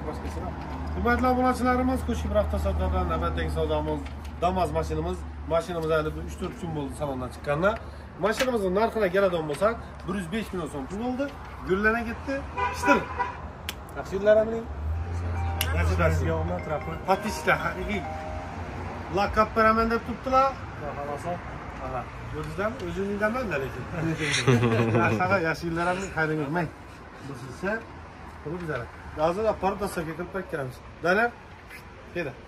başkasına. Hürmetli obunachilarimiz, Qo'shib avtosavdodan navbatdagi savdomiz Damas mashinamiz hali 3-4 kun bo'ldi salondan chiqqanda. Mashinamizning narxini keladigan bo'lsak, 105 million so'm pul bo'ldi. Gullana ketdi. Ishtir. Yaxshi yillarmi? Patishda haqiqiy lakab beraman deb turibdilar. Aha. Ko'rdingizmi? O'zingizdan manda lekin. Yaxshi yillarni xayringiz mang. Bu sizsa, bu bizlar. Hozir aparib dastaga kirib kiramiz. Danar. Keda.